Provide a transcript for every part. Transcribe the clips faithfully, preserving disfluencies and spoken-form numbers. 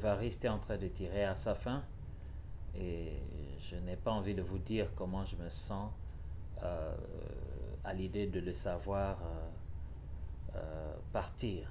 Évariste est en train de tirer à sa fin et je n'ai pas envie de vous dire comment je me sens euh, à l'idée de le savoir euh, euh, partir.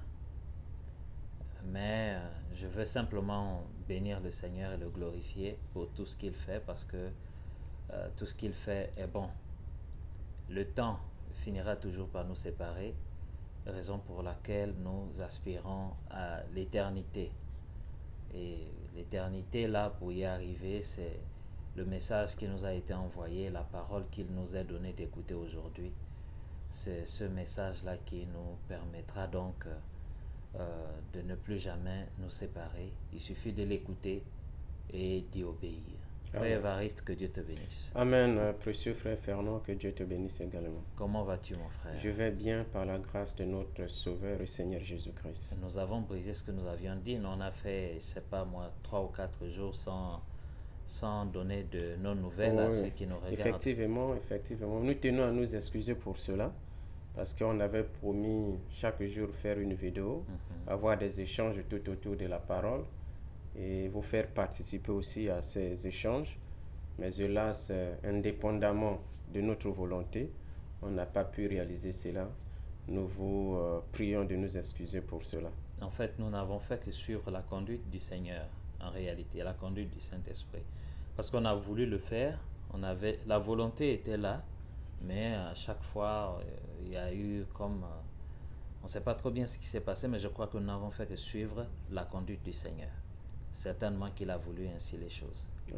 Mais euh, je veux simplement bénir le Seigneur et le glorifier pour tout ce qu'il fait parce que euh, tout ce qu'il fait est bon. Le temps finira toujours par nous séparer, raison pour laquelle nous aspirons à l'éternité. Et l'éternité, là, pour y arriver, c'est le message qui nous a été envoyé, la parole qu'il nous est donné d'écouter aujourd'hui. C'est ce message-là qui nous permettra donc euh, de ne plus jamais nous séparer. Il suffit de l'écouter et d'y obéir. Frère Évariste, que Dieu te bénisse. Amen, euh, précieux frère Fernand, que Dieu te bénisse également. Comment vas-tu, mon frère? Je vais bien par la grâce de notre Sauveur et Seigneur Jésus-Christ. Nous avons brisé ce que nous avions dit. Nous, on a fait, je ne sais pas moi, trois ou quatre jours sans, sans donner de nos nouvelles Oui, à ceux qui nous regardent. Effectivement, effectivement. Nous tenons à nous excuser pour cela, parce qu'on avait promis chaque jour faire une vidéo, mm-hmm. avoir des échanges tout autour de la parole, et vous faire participer aussi à ces échanges. Mais hélas, indépendamment de notre volonté, on n'a pas pu réaliser cela. Nous vous euh, prions de nous excuser pour cela. En fait, nous n'avons fait que suivre la conduite du Seigneur, en réalité, la conduite du Saint-Esprit. Parce qu'on a voulu le faire, on avait, la volonté était là, mais à chaque fois, euh, il y a eu comme... Euh, on ne sait pas trop bien ce qui s'est passé, mais je crois que nous n'avons fait que suivre la conduite du Seigneur. Certainement qu'il a voulu ainsi les choses. Oui.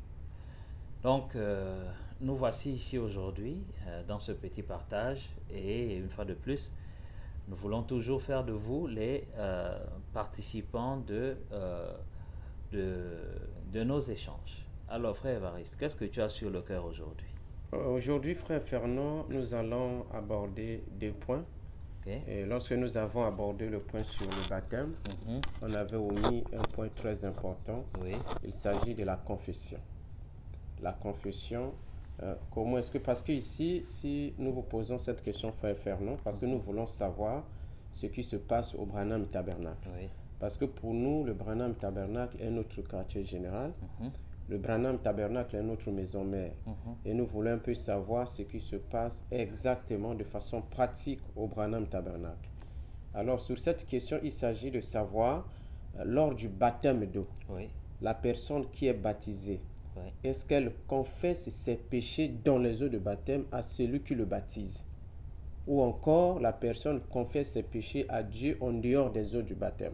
Donc, euh, nous voici ici aujourd'hui euh, dans ce petit partage et une fois de plus, nous voulons toujours faire de vous les euh, participants de, euh, de, de nos échanges. Alors, frère Évariste, qu'est-ce que tu as sur le cœur aujourd'hui? Aujourd'hui, frère Fernand, nous allons aborder deux points. Okay. Et lorsque nous avons abordé le point sur le baptême, mm-hmm. on avait omis un point très important. Oui. Il s'agit de la confession. La confession, euh, comment est-ce que, parce que ici, si nous vous posons cette question, frère Fernand, parce que nous voulons savoir ce qui se passe au Branham Tabernacle. Oui. Parce que pour nous, le Branham Tabernacle est notre quartier général. Mm-hmm. Le Branham Tabernacle est notre maison mère. Mm-hmm. Et nous voulons un peu savoir ce qui se passe exactement de façon pratique au Branham Tabernacle. Alors, sur cette question, il s'agit de savoir, euh, lors du baptême d'eau, oui. la personne qui est baptisée, oui. est-ce qu'elle confesse ses péchés dans les eaux de baptême à celui qui le baptise? Ou encore, la personne confesse ses péchés à Dieu en dehors des eaux du baptême,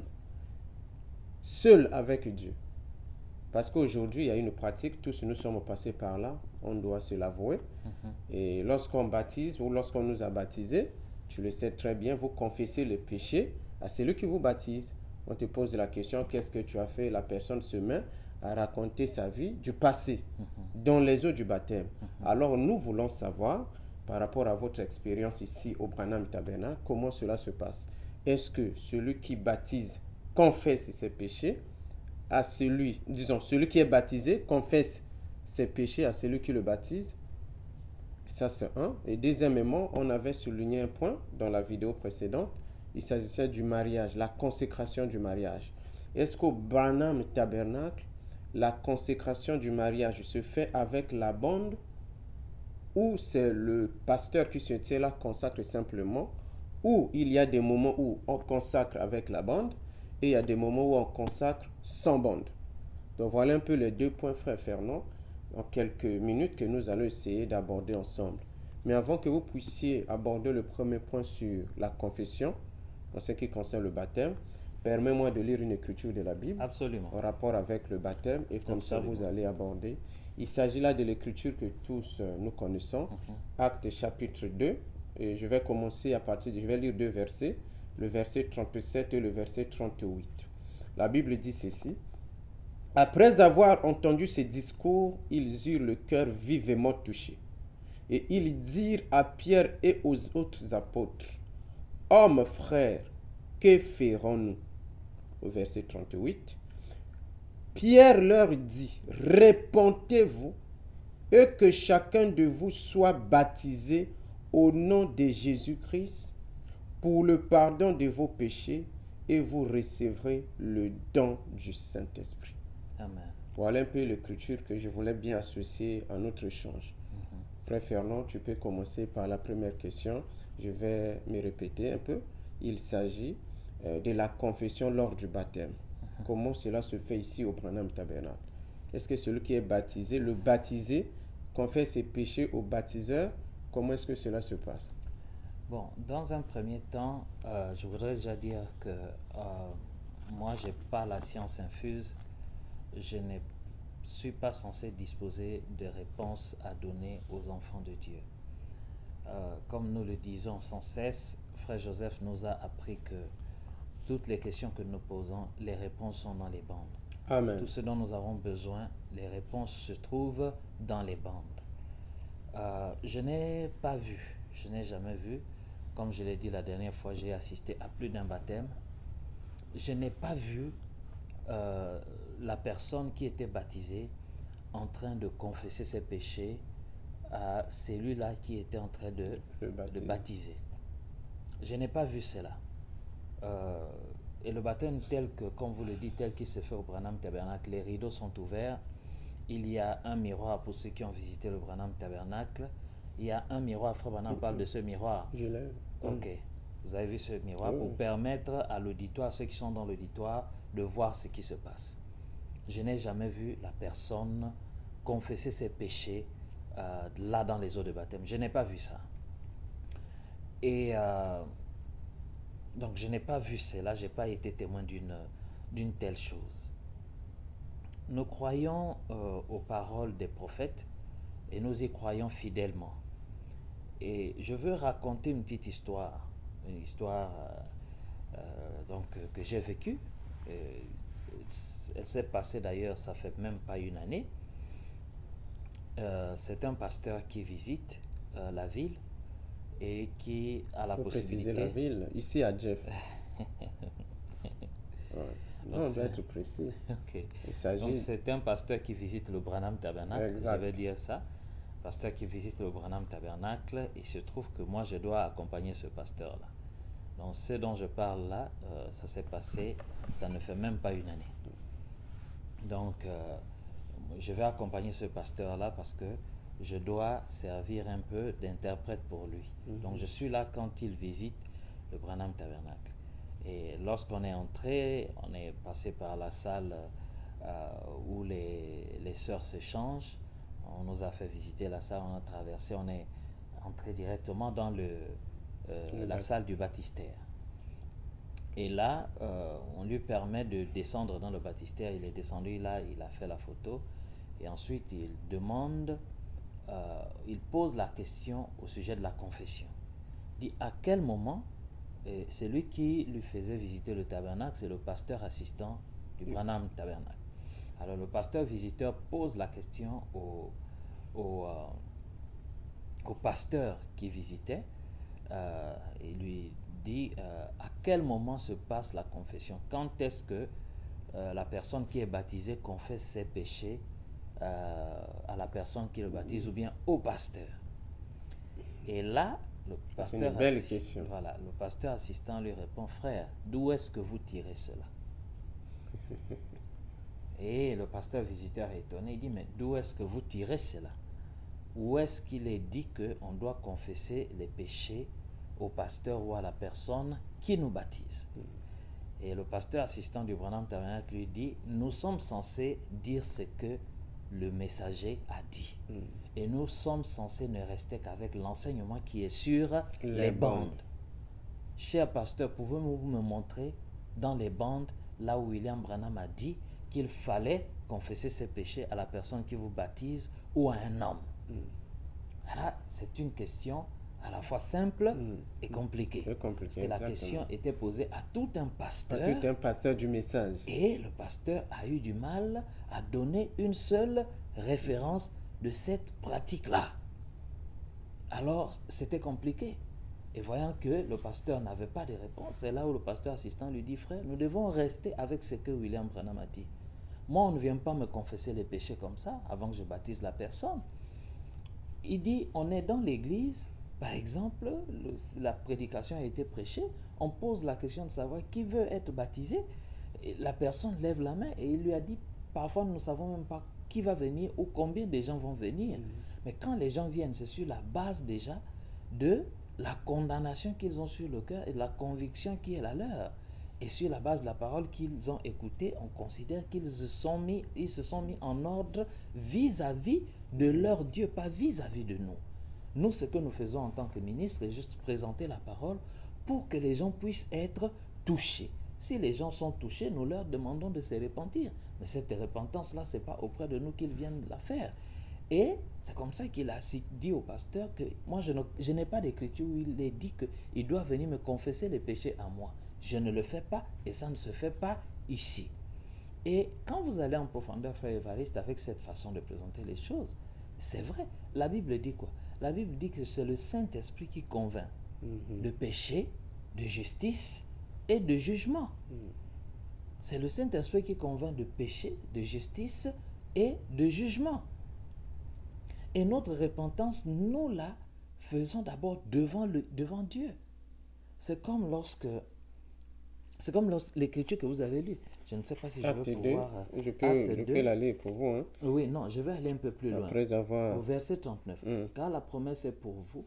seule avec Dieu? Parce qu'aujourd'hui, il y a une pratique, tous nous sommes passés par là, on doit se l'avouer. Mm-hmm. Et lorsqu'on baptise ou lorsqu'on nous a baptisés, tu le sais très bien, vous confessez les péchés à celui qui vous baptise. On te pose la question, qu'est-ce que tu as fait? La personne se met à raconter sa vie du passé, mm-hmm. dans les eaux du baptême. Mm-hmm. Alors nous voulons savoir, par rapport à votre expérience ici au Branham Tabernacle, comment cela se passe. Est-ce que celui qui baptise confesse ses péchés à celui, disons, celui qui est baptisé confesse ses péchés à celui qui le baptise? Ça, c'est un. Et deuxièmement, on avait souligné un point dans la vidéo précédente. Il s'agissait du mariage, la consécration du mariage. Est-ce qu'au Branham Tabernacle, la consécration du mariage se fait avec la bande ou c'est le pasteur qui se tient là, consacre simplement, ou il y a des moments où on consacre avec la bande et il y a des moments où on consacre sans bande? Donc voilà un peu les deux points, frère Fernand, en quelques minutes que nous allons essayer d'aborder ensemble. Mais avant que vous puissiez aborder le premier point sur la confession, en ce qui concerne le baptême, permets-moi de lire une écriture de la Bible. Absolument. En rapport avec le baptême, et comme Absolument. Ça vous allez aborder. Il s'agit là de l'écriture que tous euh, nous connaissons, mm-hmm. Actes chapitre deux, et je vais commencer à partir de, je vais lire deux versets, le verset trente-sept et le verset trente-huit. La Bible dit ceci: après avoir entendu ces discours, ils eurent le cœur vivement touché. Et ils dirent à Pierre et aux autres apôtres: hommes, frères, que ferons-nous? Au verset trente-huit, Pierre leur dit: répentez-vous et que chacun de vous soit baptisé au nom de Jésus-Christ pour le pardon de vos péchés, et vous recevrez le don du Saint-Esprit. Amen. Voilà un peu l'écriture que je voulais bien associer à notre échange. Mm-hmm. Frère Fernand, tu peux commencer par la première question. Je vais me répéter un peu. Il s'agit euh, de la confession lors du baptême. Mm-hmm. Comment cela se fait ici au Branham Tabernacle? Est-ce que celui qui est baptisé, le baptisé, confesse ses péchés au baptiseur? Comment est-ce que cela se passe? Bon, dans un premier temps, euh, je voudrais déjà dire que euh, moi, je n'ai pas la science infuse. Je ne suis pas censé disposer de réponses à donner aux enfants de Dieu. Euh, comme nous le disons sans cesse, Frère Joseph nous a appris que toutes les questions que nous posons, les réponses sont dans les bandes. Amen. Tout ce dont nous avons besoin, les réponses se trouvent dans les bandes. Euh, je n'ai pas vu, je n'ai jamais vu, comme je l'ai dit la dernière fois, j'ai assisté à plus d'un baptême. Je n'ai pas vu euh, la personne qui était baptisée en train de confesser ses péchés à celui-là qui était en train de le baptiser. De baptiser. Je n'ai pas vu cela. Euh, et le baptême tel que, comme vous le dites, tel qu'il se fait au Branham Tabernacle, les rideaux sont ouverts. Il y a un miroir pour ceux qui ont visité le Branham Tabernacle. Il y a un miroir, Frère Branham mm-hmm. parle de ce miroir. Je l'ai. Ok. Vous avez vu ce miroir mm-hmm. pour permettre à l'auditoire, ceux qui sont dans l'auditoire, de voir ce qui se passe. Je n'ai jamais vu la personne confesser ses péchés euh, là dans les eaux de baptême. Je n'ai pas vu ça. Et euh, donc je n'ai pas vu cela, je n'ai pas été témoin d'une d'une telle chose. Nous croyons euh, aux paroles des prophètes et nous y croyons fidèlement. Et je veux raconter une petite histoire, une histoire euh, euh, donc, que j'ai vécue. Et elle s'est passée d'ailleurs, ça fait même pas une année. Euh, c'est un pasteur qui visite euh, la ville et qui a la Faut possibilité... préciser la ville, ici à Jeff. Ouais. Non, on doit être précis. Okay. Il s'agit... Donc c'est un pasteur qui visite le Branham Tabernacle, exact. Je vais dire ça. Pasteur qui visite le Branham Tabernacle, il se trouve que moi je dois accompagner ce pasteur-là. Donc ce dont je parle là, euh, ça s'est passé, ça ne fait même pas une année. Donc euh, je vais accompagner ce pasteur-là parce que je dois servir un peu d'interprète pour lui. Mm-hmm. Donc je suis là quand il visite le Branham Tabernacle. Et lorsqu'on est entré, on est passé par la salle euh, où les, les sœurs s'échangent. On nous a fait visiter la salle, on a traversé, on est entré directement dans le, euh, la salle du baptistère. Et là, euh, on lui permet de descendre dans le baptistère. Il est descendu là, il a fait la photo. Et ensuite, il demande, euh, il pose la question au sujet de la confession. Il dit à quel moment... Et celui qui lui faisait visiter le tabernacle, c'est le pasteur assistant du Branham Tabernacle. Alors le pasteur visiteur pose la question au, au, euh, au pasteur qui visitait. Euh, il lui dit euh, à quel moment se passe la confession? Quand est-ce que euh, la personne qui est baptisée confesse ses péchés euh, à la personne qui le baptise ou bien au pasteur? Et là, le pasteur, c'est une belle question. Voilà, le pasteur assistant lui répond, frère, d'où est-ce que vous tirez cela? Et le pasteur visiteur est étonné, il dit, mais d'où est-ce que vous tirez cela? Où est-ce qu'il est dit qu'on doit confesser les péchés au pasteur ou à la personne qui nous baptise? Mm. Et le pasteur assistant du Branham Tabernacle lui dit, nous sommes censés dire ce que le messager a dit. Mm. Et nous sommes censés ne rester qu'avec l'enseignement qui est sur les, les bandes. bandes. Cher pasteur, pouvez-vous me montrer dans les bandes là où William Branham a dit qu'il fallait confesser ses péchés à la personne qui vous baptise ou à un homme? Mm. Alors, c'est une question à la fois simple mm. et compliquée. C'est compliqué, parce que la question était posée à tout un pasteur. À tout un pasteur du message. Et le pasteur a eu du mal à donner une seule référence de cette pratique-là. Alors, c'était compliqué. Et voyant que le pasteur n'avait pas de réponse, c'est là où le pasteur assistant lui dit, frère, nous devons rester avec ce que William Branham a dit. Moi, on ne vient pas me confesser les péchés comme ça, avant que je baptise la personne. Il dit, on est dans l'église, Par exemple, le, la prédication a été prêchée, on pose la question de savoir qui veut être baptisé. Et la personne lève la main et il lui a dit, parfois nous ne savons même pas qui va venir ou combien de gens vont venir. Mmh. Mais quand les gens viennent, c'est sur la base déjà de la condamnation qu'ils ont sur le cœur et de la conviction qui est la leur. Et sur la base de la parole qu'ils ont écoutée, on considère qu'ils se sont mis, ils se sont mis en ordre vis-à-vis de leur Dieu, pas vis-à-vis de nous. Nous, ce que nous faisons en tant que ministres, c'est juste présenter la parole pour que les gens puissent être touchés. Si les gens sont touchés, nous leur demandons de se repentir. Mais cette repentance-là, ce n'est pas auprès de nous qu'ils viennent la faire. Et c'est comme ça qu'il a dit au pasteur que moi, je, ne, je n'ai pas d'écriture où il est dit qu'il doit venir me confesser les péchés à moi. Je ne le fais pas et ça ne se fait pas ici. Et quand vous allez en profondeur, frère Évariste, avec cette façon de présenter les choses, c'est vrai. La Bible dit quoi? La Bible dit que c'est le Saint-Esprit qui convainc mm-hmm. de péché, de justice et de jugement. Mm. C'est le Saint-Esprit qui convainc de péché, de justice et de jugement. Et notre repentance, nous la faisons d'abord devant, le, devant Dieu. C'est comme lorsque... C'est comme l'écriture que vous avez lue. Je ne sais pas si je Acte vais pouvoir... deux. Je peux, je peux la lire pour vous. Hein? Oui, non, je vais aller un peu plus loin. Après avoir... Au verset trente-neuf. Mm. Car la promesse est pour vous.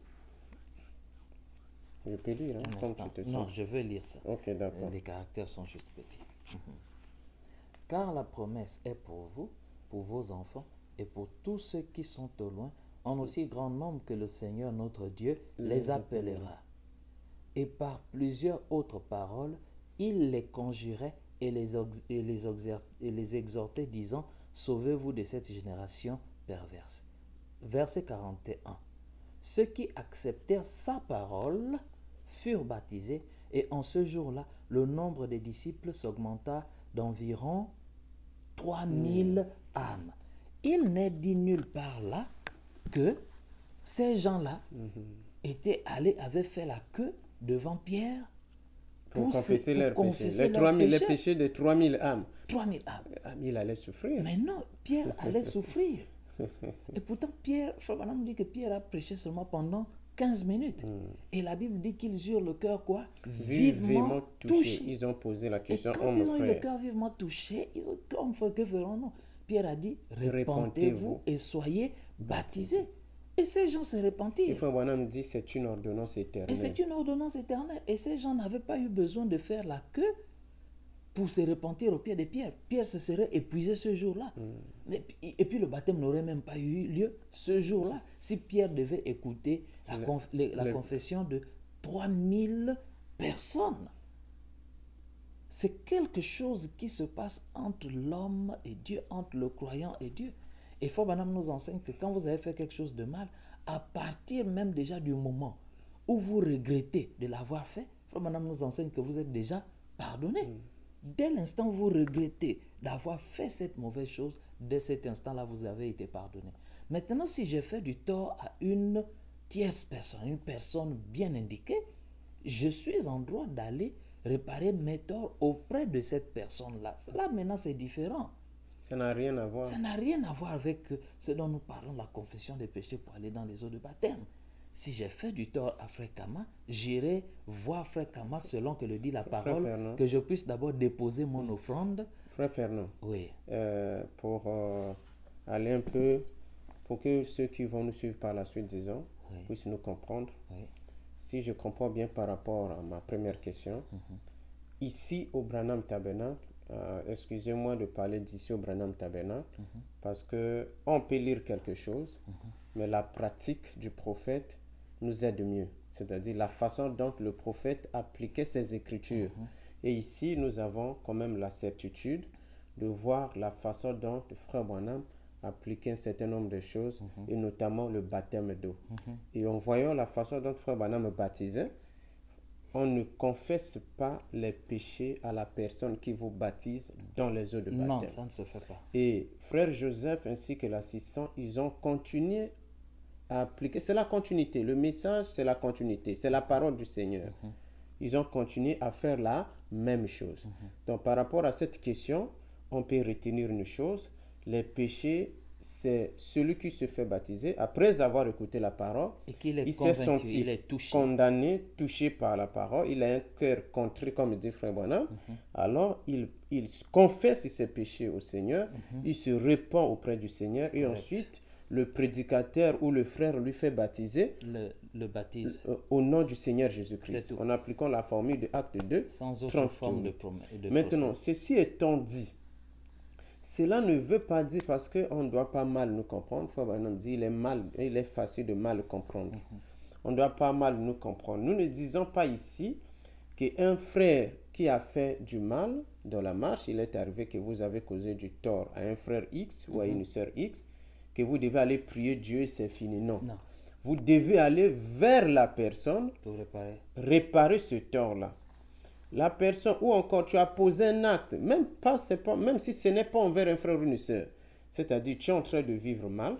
Je peux lire, hein, Un instant. Non, je veux lire ça. Ok, d'accord. Les caractères sont juste petits. Mm-hmm. Car la promesse est pour vous, pour vos enfants, et pour tous ceux qui sont au loin, en aussi grand nombre que le Seigneur notre Dieu les appellera. Et par plusieurs autres paroles, il les conjurait et les, et les, et les exhortait, disant, sauvez-vous de cette génération perverse. Verset quarante et un. Ceux qui acceptèrent sa parole furent baptisés, et en ce jour-là, le nombre des disciples s'augmenta d'environ trois mille mmh. âmes. Il n'est dit nulle part là que ces gens-là mmh. étaient allés, avaient fait la queue devant Pierre pour, pour confesser leurs péchés. Les, trois mille, les péchés de trois mille âmes. trois mille âmes. Il allait souffrir. Mais non, Pierre allait souffrir. Et pourtant, Pierre, Frère Branham dit que Pierre a prêché seulement pendant quinze minutes. Mm. Et la Bible dit qu'ils eurent le cœur quoi? Vivement, vivement touché. touché. Ils ont posé la question. Et quand ils ont frère. eu le cœur vivement touché, ils ont dit, comme frère, que ferons-nous? Pierre a dit, repentez-vous et soyez baptisés. Et ces gens se repentirent. Et Frère Branham dit, c'est une ordonnance éternelle. Et c'est une ordonnance éternelle. Et ces gens n'avaient pas eu besoin de faire la queue pour se repentir au pied de Pierre. Pierre se serait épuisé ce jour-là. Mm. Et, et puis le baptême n'aurait même pas eu lieu ce jour-là si Pierre devait écouter la, le, conf, les, la le... confession de trois mille personnes. C'est quelque chose qui se passe entre l'homme et Dieu, entre le croyant et Dieu. Et Frère Branham nous enseigne que quand vous avez fait quelque chose de mal, à partir même déjà du moment où vous regrettez de l'avoir fait, Frère Branham nous enseigne que vous êtes déjà pardonné. Mm. Dès l'instant où vous regrettez d'avoir fait cette mauvaise chose, dès cet instant-là, vous avez été pardonné. Maintenant, si j'ai fait du tort à une tierce personne, une personne bien indiquée, je suis en droit d'aller réparer mes torts auprès de cette personne-là. Là, maintenant, c'est différent. Ça n'a rien à voir. Ça n'a rien à voir avec ce dont nous parlons, la confession des péchés pour aller dans les eaux de baptême. Si j'ai fait du tort à Frère Kama, j'irai voir Frère Kama selon que le dit la parole, que je puisse d'abord déposer mon offrande. Frère Fernand, oui. euh, pour euh, aller un peu, pour que ceux qui vont nous suivre par la suite, disons, oui. puissent nous comprendre. Oui. Si je comprends bien par rapport à ma première question, mm-hmm. ici au Branham Tabernacle, euh, excusez-moi de parler d'ici au Branham Tabernacle, mm-hmm. parce qu'on peut lire quelque chose, mm-hmm. mais la pratique du prophète nous aide mieux. C'est-à-dire la façon dont le prophète appliquait ses écritures. Mm-hmm. Et ici, nous avons quand même la certitude de voir la façon dont Frère Branham appliquait un certain nombre de choses, mm-hmm. et notamment le baptême d'eau. Mm-hmm. Et en voyant la façon dont Frère Branham baptisait, on ne confesse pas les péchés à la personne qui vous baptise dans les eaux de baptême. Non, ça ne se fait pas. Et Frère Joseph ainsi que l'assistant, ils ont continué à appliquer. C'est la continuité. Le message, c'est la continuité. C'est la parole du Seigneur. Mm-hmm. Ils ont continué à faire la même chose. Mm-hmm. Donc, par rapport à cette question, on peut retenir une chose. Les péchés c'est celui qui se fait baptiser, après avoir écouté la parole, et qu'il est il s'est convaincu, senti il est touché. condamné, touché par la parole, il a un cœur contré, comme dit Frère Branham, Mhm. alors il, il confesse ses péchés au Seigneur, Mhm. il se répand auprès du Seigneur, et Correct. ensuite le prédicateur ou le frère lui fait baptiser Le, le baptise, euh, au nom du Seigneur C'est Jésus-Christ, tout. en appliquant la formule de Acte deux, sans autre trente-huit. forme de, prom- de Maintenant, procès. ceci étant dit, cela ne veut pas dire, parce qu'on ne doit pas mal nous comprendre, Frère Branham dit, il est, mal, il est facile de mal comprendre. Mhm. On ne doit pas mal nous comprendre. Nous ne disons pas ici qu'un frère qui a fait du mal dans la marche, il est arrivé que vous avez causé du tort à un frère X ou à Mhm. une sœur X, que vous devez aller prier Dieu et c'est fini. Non. Non, Vous devez aller vers la personne, pour réparer. réparer ce tort-là. La personne, ou encore tu as posé un acte, même, pas, c'est pas, même si ce n'est pas envers un frère ou une sœur, c'est-à-dire tu es en train de vivre mal,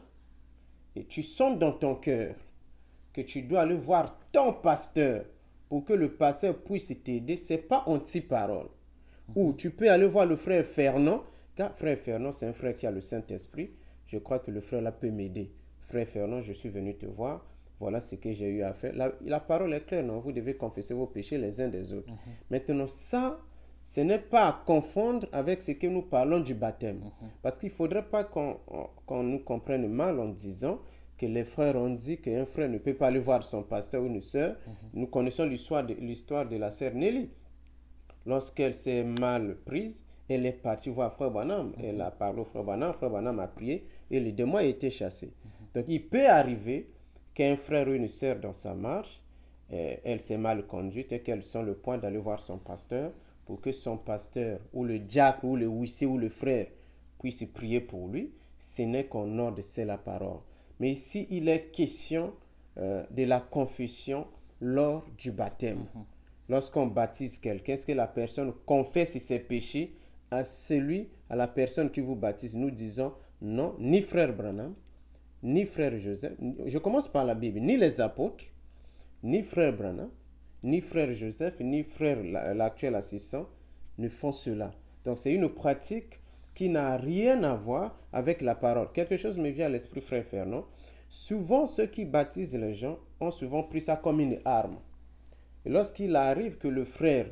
et tu sens dans ton cœur que tu dois aller voir ton pasteur pour que le pasteur puisse t'aider, ce n'est pas anti-parole. Mm-hmm. Ou tu peux aller voir le frère Fernand, car frère Fernand, c'est un frère qui a le Saint-Esprit. Je crois que le frère là peut m'aider. Frère Fernand, je suis venu te voir. Voilà ce que j'ai eu à faire. La, la parole est claire, non? Vous devez confesser vos péchés les uns des autres. Mm-hmm. Maintenant, ça, ce n'est pas à confondre avec ce que nous parlons du baptême. Mm-hmm. Parce qu'il ne faudrait pas qu'on, qu'on nous comprenne mal en disant que les frères ont dit qu'un frère ne peut pas aller voir son pasteur ou une sœur. Mm-hmm. Nous connaissons l'histoire de, l'histoire de la sœur Nelly. Lorsqu'elle s'est mal prise, elle est partie voir Frère Branham. Mm-hmm. Elle a parlé au Frère Branham. Frère Branham a prié et les démons ont été chassés. Mm-hmm. Donc, il peut arriver qu'un frère ou une sœur dans sa marche, euh, elle s'est mal conduite et qu'elle sent le point d'aller voir son pasteur pour que son pasteur ou le diacre ou le huissier ou le frère puisse prier pour lui. Ce n'est qu'en ordre, c'est la parole. Mais ici, il est question euh, de la confession lors du baptême. Mm-hmm. Lorsqu'on baptise quelqu'un, est-ce que la personne confesse ses péchés à celui, à la personne qui vous baptise? Nous disons non, ni frère Branham, ni frère Joseph, je commence par la Bible, ni les apôtres, ni frère Branham, ni frère Joseph, ni frère l'actuel assistant ne font cela. Donc c'est une pratique qui n'a rien à voir avec la parole. Quelque chose me vient à l'esprit, frère Fernand. Souvent, ceux qui baptisent les gens ont souvent pris ça comme une arme. Et lorsqu'il arrive que le frère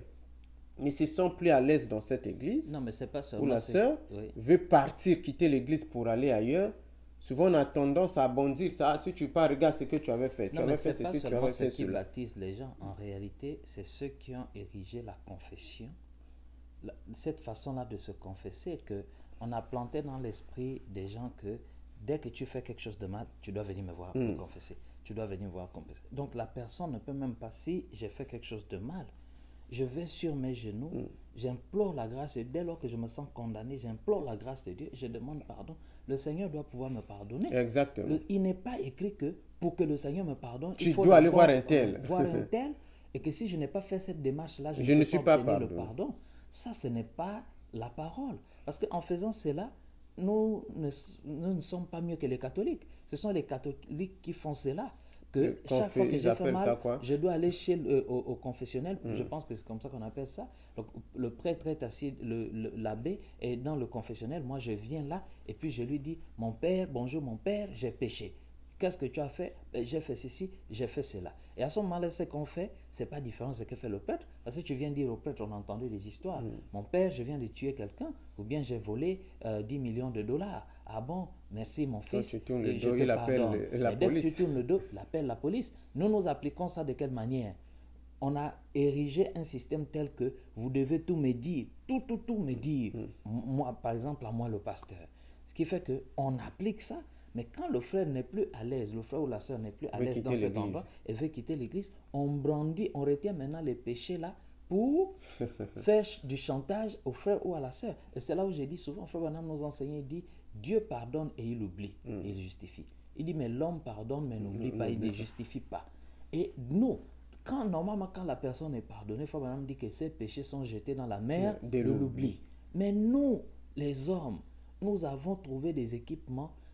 ne se sent plus à l'aise dans cette église, non, mais c'est pas seulement ou la sœur oui. veut partir, quitter l'église pour aller ailleurs, souvent on a tendance à bondir ça. Ah, si tu pars, regarde ce que tu avais fait. Tu non, avais mais fait c'est pas ceci, tu seulement avais fait ceux qui cela. baptisent les gens. En réalité, c'est ceux qui ont érigé la confession. La, cette façon-là de se confesser, que on a planté dans l'esprit des gens que dès que tu fais quelque chose de mal, tu dois venir me voir mm. me confesser. Tu dois venir voir confesser. Donc la personne ne peut même pas, si j'ai fait quelque chose de mal, je vais sur mes genoux, mm. j'implore la grâce, et dès lors que je me sens condamné, j'implore la grâce de Dieu, je demande pardon. Le Seigneur doit pouvoir me pardonner. Exactement. Le, il n'est pas écrit que pour que le Seigneur me pardonne, tu il faut dois aller voir un tel. voir un tel, et que si je n'ai pas fait cette démarche-là, je, je ne ne peux suis pas pas obtenir le pardon. Ça, ce n'est pas la parole. Parce qu'en faisant cela, nous ne, nous ne sommes pas mieux que les catholiques. Ce sont les catholiques qui font cela. Que Qu'on chaque fait, fois que j'ai fait mal, je dois aller chez le, au, au confessionnel. Mm. Je pense que c'est comme ça qu'on appelle ça. Donc, le prêtre est assis, le, le, l'abbé est dans le confessionnel. Moi, je viens là et puis je lui dis, mon père, bonjour mon père, j'ai péché. Qu'est-ce que tu as fait? Ben, j'ai fait ceci, j'ai fait cela. Et à ce moment-là, ce qu'on fait, ce n'est pas différent de ce que fait le prêtre. Parce que tu viens dire au prêtre, on a entendu des histoires. Mm. Mon père, je viens de tuer quelqu'un, ou bien j'ai volé euh, dix millions de dollars. Ah bon, merci mon fils. Quand tu tournes le dos, il appelle la Mais police. Dès que tu tournes le dos, il appelle la police. Nous, nous appliquons ça de quelle manière? On a érigé un système tel que vous devez tout me dire, tout, tout, tout me dire. Mm. Moi, par exemple, à moi, le pasteur. Ce qui fait qu'on applique ça. Mais quand le frère n'est plus à l'aise, le frère ou la sœur n'est plus à l'aise dans cet endroit et veut quitter l'église, on brandit, on retient maintenant les péchés là pour faire du chantage au frère ou à la sœur. Et c'est là où j'ai dit souvent, frère Branham nous enseignait, il dit, Dieu pardonne et il oublie, mm. il justifie. Il dit, mais l'homme pardonne mais n'oublie mm. pas, il ne justifie pas. Et nous, quand, normalement, quand la personne est pardonnée, frère Branham dit que ses péchés sont jetés dans la mer mm. de l'oubli. Mais nous, les hommes, nous avons trouvé des équipements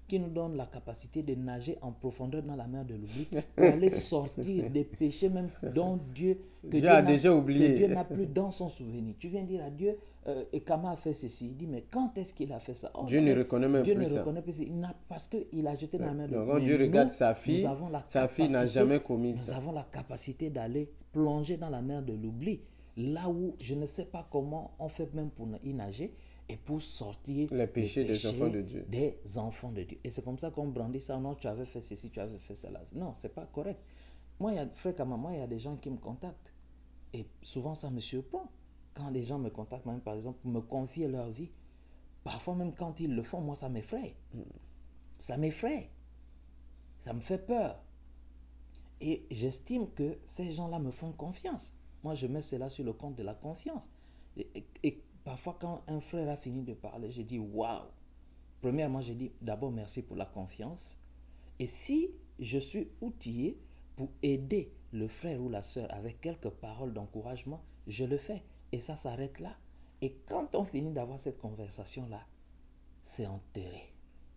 qui nous donne la capacité de nager en profondeur dans la mer de l'oubli pour aller sortir des péchés même dont Dieu, que Dieu Dieu a n'a- déjà oublié. que Dieu n'a plus dans son souvenir. Tu viens dire à Dieu, euh, et Kama a fait ceci. Il dit, mais quand est-ce qu'il a fait ça? Oh, Dieu non, ne mais reconnaît même Dieu plus ne ça. reconnaît plus. Il n'a, parce qu'il a jeté dans la mer de Donc, l'oubli. quand Dieu Mais regarde nous, sa fille, nous avons la sa fille n'a capacité- jamais commis nous ça. avons la capacité d'aller plonger dans la mer de l'oubli, là où je ne sais pas comment on fait même pour y nager et pour sortir Les péchés des enfants de Dieu. des enfants de Dieu. Et c'est comme ça qu'on brandit ça. Non, tu avais fait ceci, tu avais fait cela. Non, c'est pas correct. Moi, il y a, frère Kama, moi, il y a des gens qui me contactent. Et souvent, ça me surprend. Quand les gens me contactent, même par exemple, pour me confier leur vie, parfois même quand ils le font, moi, ça m'effraie. Ça m'effraie. Ça me fait peur. Et j'estime que ces gens-là me font confiance. Moi, je mets cela sur le compte de la confiance. Et, et- et parfois, quand un frère a fini de parler, j'ai dit waouh. Premièrement, j'ai dit d'abord merci pour la confiance. Et si je suis outillé pour aider le frère ou la sœur avec quelques paroles d'encouragement, je le fais. Et ça s'arrête là. Et quand on finit d'avoir cette conversation-là, c'est enterré.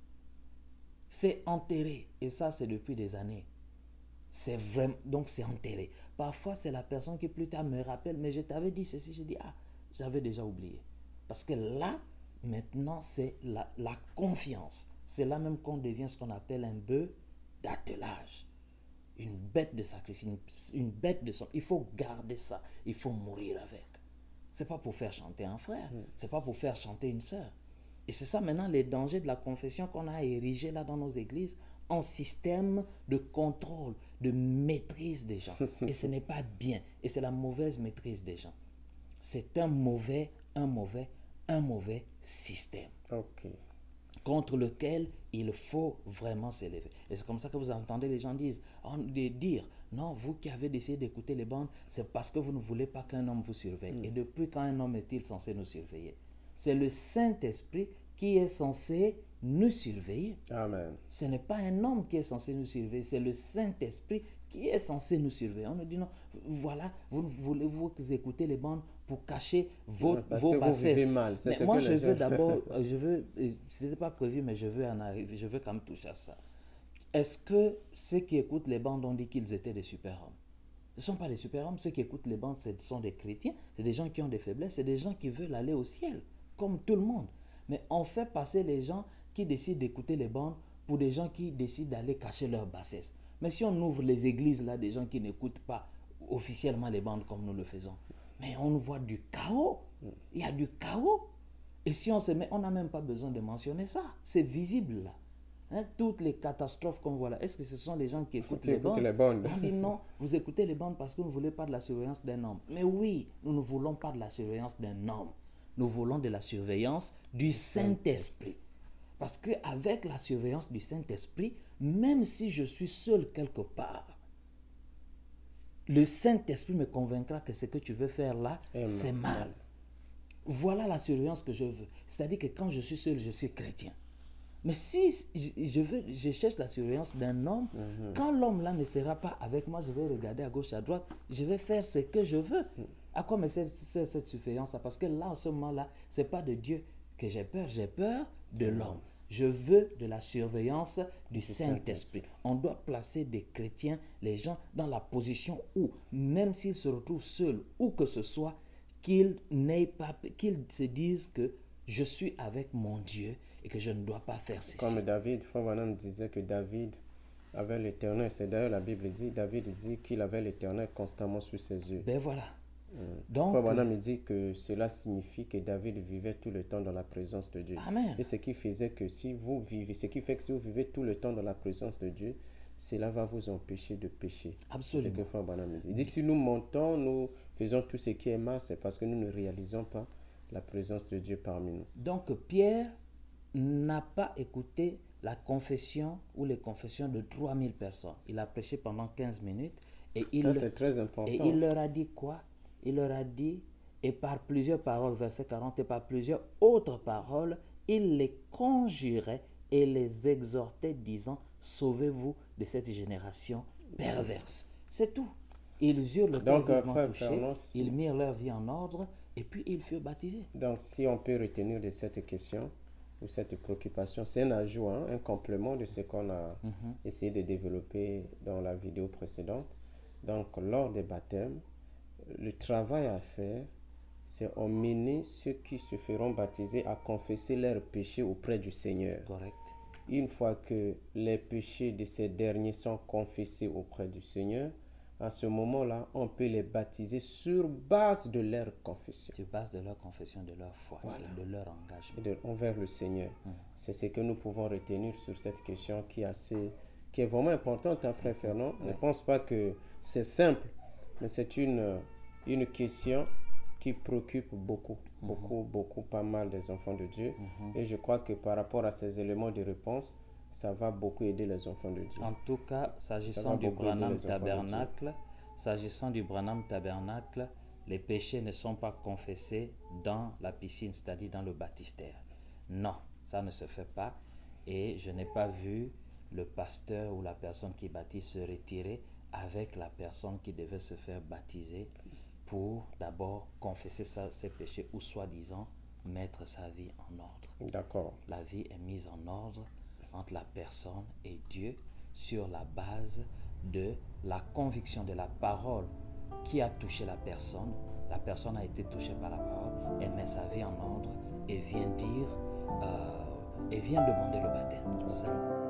C'est enterré. Et ça, c'est depuis des années. C'est vraiment, donc c'est enterré. Parfois, c'est la personne qui plus tard me rappelle, mais je t'avais dit ceci, je dis, ah, j'avais déjà oublié. Parce que là, maintenant, c'est la, la confiance. C'est là même qu'on devient ce qu'on appelle un bœuf d'attelage. Une bête de sacrifice, une, une bête de sang. Il faut garder ça, il faut mourir avec. C'est pas pour faire chanter un frère, c'est pas pour faire chanter une sœur. Et c'est ça maintenant les dangers de la confession qu'on a érigé là dans nos églises en système de contrôle, de maîtrise des gens. Et ce n'est pas bien. Et c'est la mauvaise maîtrise des gens. C'est un mauvais, un mauvais, un mauvais système Ok. contre lequel il faut vraiment s'élever. Et c'est comme ça que vous entendez les gens disent, en- de dire, non, vous qui avez décidé d'écouter les bandes, c'est parce que vous ne voulez pas qu'un homme vous surveille. Et depuis quand un homme est-il censé nous surveiller? C'est le Saint-Esprit qui est censé nous surveiller. Amen. Ce n'est pas un homme qui est censé nous surveiller, c'est le Saint-Esprit qui est censé nous surveiller. On nous dit non, voilà, vous voulez vous écouter les bandes pour cacher vos, Ouais, parce vos que vous bassesses. vivez mal, c'est Mais ce moi, que je les veux gens- d'abord, euh, je veux, euh, c'était pas prévu, mais je veux en arriver, je veux quand même toucher à ça. Est-ce que ceux qui écoutent les bandes ont dit qu'ils étaient des super-hommes? Ce ne sont pas des super-hommes, ceux qui écoutent les bandes, ce sont des chrétiens, c'est des gens qui ont des faiblesses, c'est des gens qui veulent aller au ciel, comme tout le monde. Mais on fait passer les gens qui décident d'écouter les bandes pour des gens qui décident d'aller cacher leur bassesse. Mais si on ouvre les églises là, des gens qui n'écoutent pas officiellement les bandes comme nous le faisons, mais on voit du chaos. Il y a du chaos. Et si on se met, on n'a même pas besoin de mentionner ça. C'est visible là. Hein, toutes les catastrophes qu'on voit là, est-ce que ce sont les gens qui écoutent Qui les écoutent bandes? les bandes. On dit non, vous écoutez les bandes parce que vous ne voulez pas de la surveillance d'un homme. Mais oui, nous ne voulons pas de la surveillance d'un homme. Nous voulons de la surveillance du Saint-Esprit. Parce qu'avec la surveillance du Saint-Esprit, même si je suis seul quelque part, le Saint-Esprit me convaincra que ce que tu veux faire là, Eh, c'est mal. mal. Voilà la surveillance que je veux. C'est-à-dire que quand je suis seul, je suis chrétien. Mais si je, je veux, je cherche la surveillance d'un homme, quand l'homme là ne sera pas avec moi, je vais regarder à gauche, à droite, je vais faire ce que je veux. À quoi me sert, sert cette surveillance? Parce que là, en ce moment-là, ce n'est pas de Dieu que j'ai peur, j'ai peur de l'homme. Je veux de la surveillance du Saint-Esprit. On doit placer des chrétiens, les gens, dans la position où, même s'ils se retrouvent seuls, où que ce soit, qu'ils n'aient pas, qu'ils se disent que je suis avec mon Dieu et que je ne dois pas faire ceci. Comme David, Frère Branham disait que David avait l'Éternel. C'est d'ailleurs la Bible dit, David dit qu'il avait l'Éternel constamment sur ses yeux. Ben voilà. Frère Donc, Branham dit que cela signifie que David vivait tout le temps dans la présence de Dieu. Amen. Et ce qui faisait que si vous vivez, ce qui fait que si vous vivez tout le temps dans la présence de Dieu, cela va vous empêcher de pécher. Absolument. C'est ce que Frère Branham dit. Il dit si nous montons, nous faisons tout ce qui est mal, c'est parce que nous ne réalisons pas la présence de Dieu parmi nous. donc Pierre n'a pas écouté la confession ou les confessions de trois mille personnes. Il a prêché pendant quinze minutes et il, Ça, c'est très important. et il leur a dit quoi? Il leur a dit, et par plusieurs paroles, verset quarante, et par plusieurs autres paroles, il les conjurait et les exhortait, disant, sauvez-vous de cette génération perverse. C'est tout. Ils eurent le cœur Donc, euh, vivement frère touché, Fernand, si- ils mirent leur vie en ordre, et puis ils furent baptisés. Donc, si on peut retenir de cette question, ou cette préoccupation. C'est un ajout, hein, un complément de ce qu'on a Mhm. essayé de développer dans la vidéo précédente. Donc, lors des baptêmes, le travail à faire, c'est emmener ceux qui se feront baptiser à confesser leurs péchés auprès du Seigneur. Correct. Une fois que les péchés de ces derniers sont confessés auprès du Seigneur, à ce moment-là, on peut les baptiser sur base de leur confession. Sur base de leur confession, de leur foi, Voilà. de leur engagement. Et de- envers le Seigneur. Mm. C'est ce que nous pouvons retenir sur cette question qui est, assez, qui est vraiment importante, hein, frère Fernand. Je ne pense pas que c'est simple, mais c'est une, une question qui préoccupe beaucoup, beaucoup, beaucoup, pas mal des enfants de Dieu. Et je crois que par rapport à ces éléments de réponse, ça va beaucoup aider les enfants de Dieu. En tout cas, Ça s'agissant va du beaucoup aider Branham les enfants de Dieu. Tabernacle, s'agissant du Branham Tabernacle, les péchés ne sont pas confessés dans la piscine, c'est-à-dire dans le baptistère. Non, ça ne se fait pas. Et je n'ai pas vu le pasteur ou la personne qui baptise se retirer avec la personne qui devait se faire baptiser pour d'abord confesser sa- ses péchés ou soi-disant mettre sa vie en ordre. D'accord. La vie est mise en ordre entre la personne et Dieu sur la base de la conviction de la parole qui a touché la personne. La personne a été touchée par la parole, elle met sa vie en ordre et vient dire, euh, et vient demander le baptême. Ça.